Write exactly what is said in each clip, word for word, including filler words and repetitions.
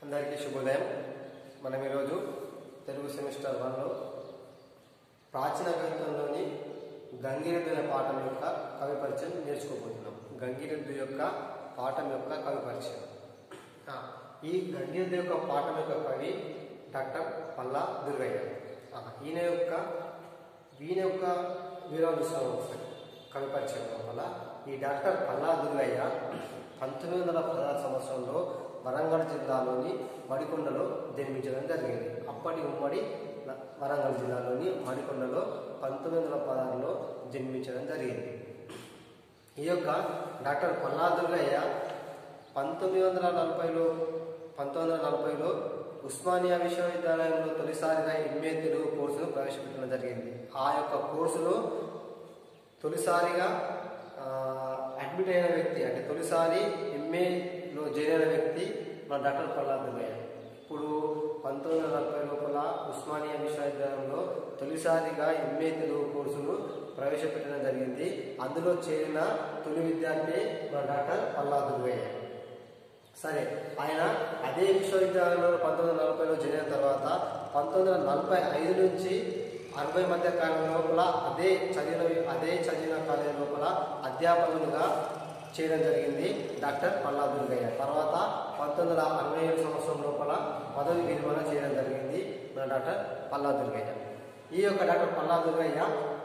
అందరికీ శుభోదయం. మనం ఈరోజు తెలుగు సెమిస్టర్ వన్లో ప్రాచీన కవిత్వంలోని గంగిరెద్దు అనే పాఠం యొక్క కవి పరిచయం నేర్చుకోబోతున్నాం. గంగిరెద్దు యొక్క పాఠం యొక్క కవి పరిచయం. ఈ గంగిరెద్దు యొక్క పాఠం యొక్క కవి డాక్టర్ పల్లా దుర్గయ్య. ఈయన యొక్క ఈయన యొక్క వివరాలు కవి పరిచయం వల్ల ఈ డాక్టర్ పల్లా దుర్గయ్య పంతొమ్మిది వందల పదహారు సంవత్సరంలో వరంగల్ జిల్లాలోని మడికొండలో జన్మించడం జరిగింది. అప్పటి ఉమ్మడి వరంగల్ జిల్లాలోని మడికొండలో పంతొమ్మిది వందల పదహారులో జన్మించడం జరిగింది. ఈ యొక్క డాక్టర్ పల్లా దుర్గయ్య పంతొమ్మిది వందల నలభైలో పంతొమ్మిది వందల నలభైలో ఉస్మానియా విశ్వవిద్యాలయంలో తొలిసారిగా ఎంఏ తెలుగు కోర్సును ప్రవేశపెట్టడం జరిగింది. ఆ యొక్క కోర్సులో తొలిసారిగా అడ్మిట్ అయిన వ్యక్తి అంటే తొలిసారి ఎంఏలో చేరిన వ్యక్తి మన డాక్టర్ పల్లా దుర్గయ్య. ఇప్పుడు పంతొమ్మిది వందల నలభై లోపల ఉస్మానియా విశ్వవిద్యాలయంలో తొలిసారిగా ఎంఏ తెలుగు కోర్సును ప్రవేశపెట్టడం జరిగింది. అందులో చేరిన తొలి విద్యార్థి మన డాక్టర్ పల్లా దుర్గయ్య. సరే, ఆయన అదే విశ్వవిద్యాలయంలో పంతొమ్మిది వందల నలభైలో చేరిన తర్వాత పంతొమ్మిది వందల నలభై ఐదు నుంచి అరవై మధ్య కాలం లోపల అదే చదివిన అదే చదివిన కాలేజీ లోపల అధ్యాపకులుగా చేయడం జరిగింది డాక్టర్ పల్లా దుర్గయ్య. తర్వాత పంతొమ్మిది వందల అరవై ఏడు సంవత్సరం లోపల పదవి విరమణ చేయడం జరిగింది మన డాక్టర్ పల్లా దుర్గయ్య. ఈ యొక్క డాక్టర్ పల్లా దుర్గయ్య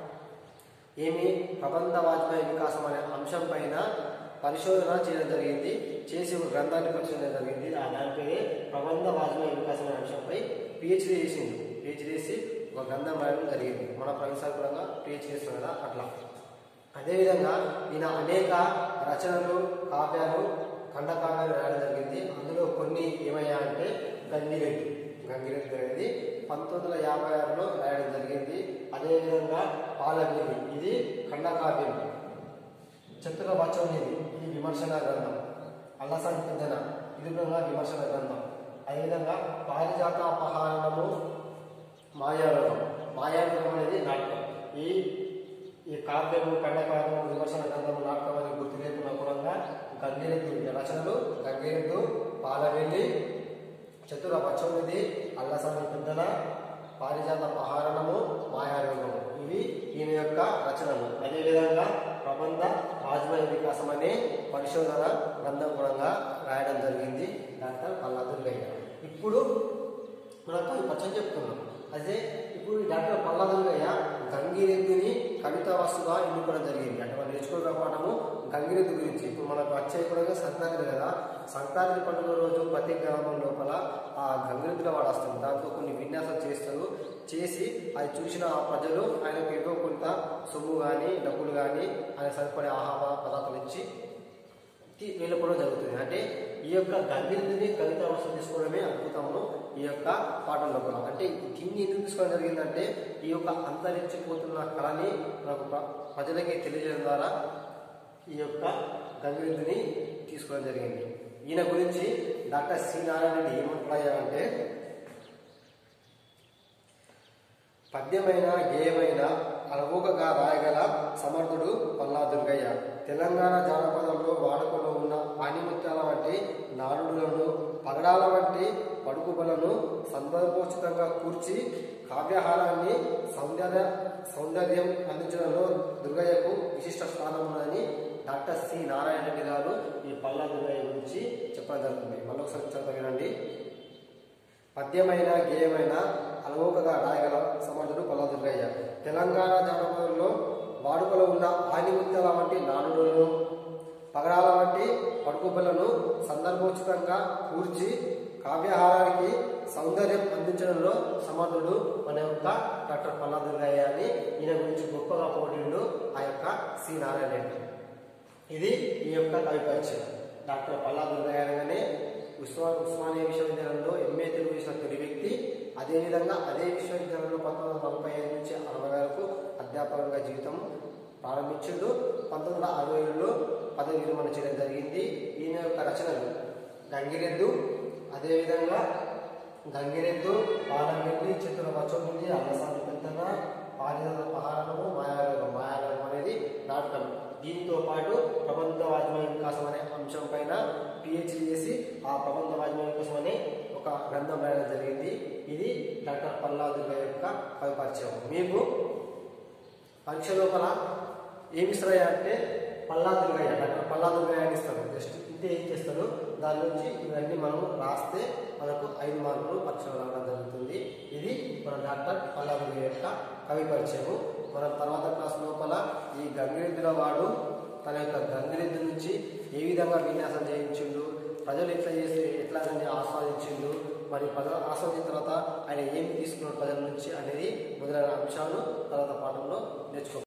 ఏమి ప్రబంధ వాజ్మయ వికాసం అనే అంశం పైన పరిశోధన చేయడం జరిగింది. చేసి ఒక గ్రంథాన్ని పరిశోధన జరిగింది. ఆ దాని పేరే ప్రబంధ వాజ్మయ వికాసం అనే అంశంపై పిహెచ్డీ చేసింది. పిహెచ్డీ చేసి ఒక గ్రంథం రాయడం జరిగింది. మన ప్రొఫెసర్ కూడా పిహెచ్డీ చేస్తున్నారు కదా అట్లా. అదేవిధంగా ఈయన అనేక రచనలు, కావ్యాలు, ఖండకావ్యాలు రాయడం జరిగింది. అందులో కొన్ని ఏమయ్యా అంటే గంగిరెద్దు గంగిరెద్దు అనేది పంతొమ్మిది వందల యాభై ఆరులో రాయడం జరిగింది. అదేవిధంగా పాలవేలి ఇది ఖండకావ్యం. చతుర వచోనిధి ఇది విమర్శన గ్రంథం. అల్లసాని పెద్దన ఇది కూడా విమర్శన గ్రంథం. అదేవిధంగా పారిజాత అపహరణము, మాయాలోకం మాయాలోకం అనేది నాటకం. ఈ ఈ కావ్యము, ఖండకావ్యము, విమర్శన గ్రంథము, నాటకం అని గుర్తు లేకుండా కూడా గంగిరెద్దు రచనలు గంగిరెద్దు, పాలవేలి, చతుర వచోనిధి, అల్లసాని పెద్దన, పారిజాత అపహరణము, మాయాలోకము ఇవి ఈయన యొక్క రచనలు. అదేవిధంగా ప్రబంధ వాజ్మయ వికాసం అనే పరిశోధన గ్రంథం కూడా రాయడం జరిగింది డాక్టర్ పల్లా దుర్గయ్య. ఇప్పుడు మనకు పరిచయం చెప్తున్నాం. అదే ఇప్పుడు డాక్టర్ పల్లా దుర్గయ్య గంగిరెద్దుని కవితా వస్తుగా ఎన్నుకోవడం జరిగింది. అంటే మనం నేర్చుకున్న పాఠము గంగిరెద్దు గురించి. ఇప్పుడు మనకు వచ్చే కూడా సంక్రాంతి కదా, సంక్రాంతి పండుగ రోజు ప్రతి గ్రామం లోపల ఆ గంగిరెద్దుల వాడు వస్తుంది. దాంతో కొన్ని విన్యాసాలు చేస్తారు. చేసి అది చూసిన ఆ ప్రజలు ఆయనకు ఏదో కొంత సొమ్ము కానీ డబ్బులు కానీ ఆయన సరిపడే ఆహార పదార్థాలు ఇచ్చి వెళ్ళిపోవడం జరుగుతుంది. అంటే ఈ యొక్క గంగిరెద్దుని కవితా వస్తువు తీసుకోవడమే అద్భుతము ఈ యొక్క పాఠం లోపల. అంటే దీన్ని ఎందుకు తీసుకోవడం జరిగిందంటే ఈ యొక్క అంతరించిపోతున్న కళని మనకు ప్రజలకి తెలియజేయడం ద్వారా ఈ యొక్క గంగిరెద్దుని తీసుకోవడం జరిగింది. ఈయన గురించి డాక్టర్ సి నారాయణ రెడ్డి ఏమంటున్నాయంటే పద్యమైన గేయమైన అలవోకగా రాయగల సమర్థుడు పల్లా దుర్గయ్య. తెలంగాణ జానపదంలో వాడుకలో ఉన్న ఆనిముత్యాల వంటి నాడులను, పగడాల వంటి పడుకుబలను సందర్భోచితంగా కూర్చి కావ్యహారాన్ని సౌందర్య సౌందర్యం అందించడంలో దుర్గయ్యకు విశిష్ట స్థానం ఉన్నదని డాక్టర్ సి నారాయణ రెడ్డి గారు ఈ పల్లా దుర్గయ్య గురించి చెప్పడం జరుగుతుంది. మరొకసారి చదవండి. పద్యమైన గేయమైన అలవోకగా రాయగల సమర్థుడు పల్లా దుర్గయ్య. తెలంగాణ జానపదంలో వాడుకలో ఉన్న ఆనిముత్యాల వంటి నాడులను, పగడాల వంటి పడుకుబలను సందర్భోచితంగా కూర్చి కావ్యహారానికి సౌందర్యం అందించడంలో సమర్థుడు మన యొక్క డాక్టర్ పల్లా దుర్గయ్య అని ఈయన గురించి గొప్పగా పోటీలు ఆ యొక్క సి నారాయణ రెడ్డి. ఇది ఈ యొక్క కవి పరిచయం. డాక్టర్ పల్లా దుర్గయ్య అనగానే ఉస్మా ఉస్మానియా విశ్వవిద్యాలయంలో ఎంఏ తెలుగు చేసిన తొలి వ్యక్తి. అదేవిధంగా అదే విశ్వవిద్యాలయంలో పంతొమ్మిది వందల నలభై ఐదు నుంచి అరవై వరకు అధ్యాపకంగా జీవితం ప్రారంభించిండు. పంతొమ్మిది వందల అరవై ఏడులో పదవి విరమణ చేయడం జరిగింది. ఈయన యొక్క రచనలు గంగిరెద్దు, అదేవిధంగా గంగిరెద్దు, పాలవేలి, చతుర వచోనిధి, అల్లసాని పెద్దన, పారిజాత అపహరణము, మాయాలోకం మాయాలోకం అనేది నాటకం. దీంతో పాటు ప్రబంధ వాజ్మయ వికాసం అనే అంశం పైన పిహెచ్డీ చేసి ఆ ప్రబంధ వాజ్మయ వికాసం అనే గ్రంథం రాయడం జరిగింది. ఇది డాక్టర్ పల్లా దుర్గయ్య యొక్క కవి పరిచయం. మీకు పరీక్ష లోపల ఏమి ఇస్తారా అంటే పల్లా దుర్గయ్య, డాక్టర్ పల్లా దుర్గయ్య అని ఇస్తారు. జస్ట్ ఇంతే ఏం చేస్తారు, దాని నుంచి ఇవన్నీ మనం రాస్తే మనకు ఐదు మార్కులు పరీక్షలు రావడం జరుగుతుంది. ఇది మన డాక్టర్ పల్లా దుర్గయ్య యొక్క కవి పరిచయము. మనం తర్వాత క్లాస్ లోపల ఈ గంగిరెద్దుల వాడు తన యొక్క గంగిరెద్దు నుంచి ఏ విధంగా విన్యాసం చేయించిండు, ప్రజలు ఎట్లా చేసి ఎట్లా ఆస్వాదించిండు, మరి ప్రజలు ఆస్వాదించిన తర్వాత ఆయన ఏమి తీసుకున్నాడు ప్రజల నుంచి అనేది మొదలైన అంశాలు తర్వాత పాఠంలో నేర్చుకో